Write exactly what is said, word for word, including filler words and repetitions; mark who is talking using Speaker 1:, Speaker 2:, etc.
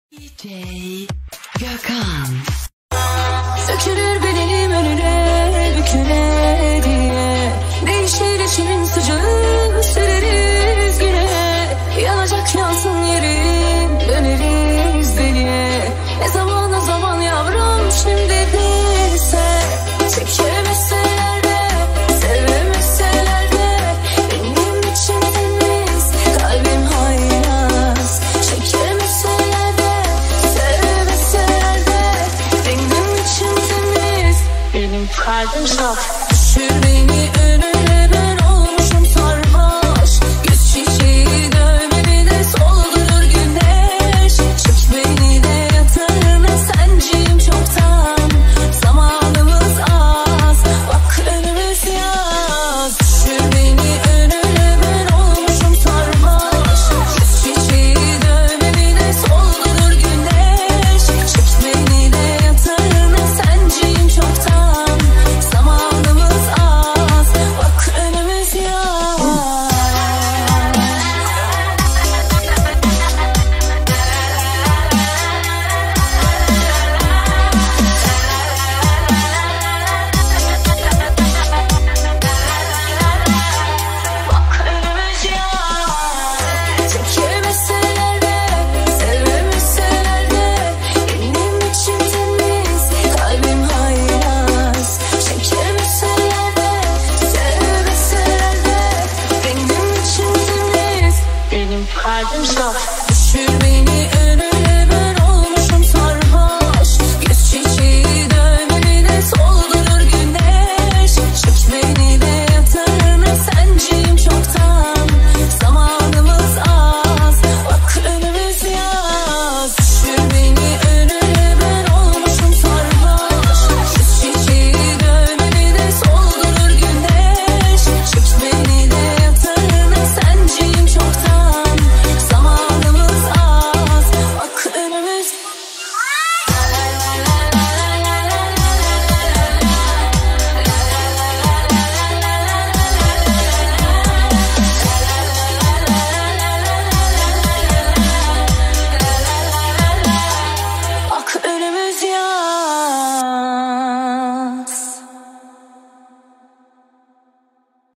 Speaker 1: D J Gökhan.
Speaker 2: Dökülür bedenim önüne, büküle diye. Değişir içimin sıcağı, süreriz güne. Yanacak yansın yerim, döneriz deliye. Ne zaman o zaman yavrum, şimdi değilse. Çekemeseler de, sevemeseler de. Benim için temiz, kalbim haylaz. Çekemeseler de, sevemeseler de. Benim için temiz, benim kalbim saf. Düşür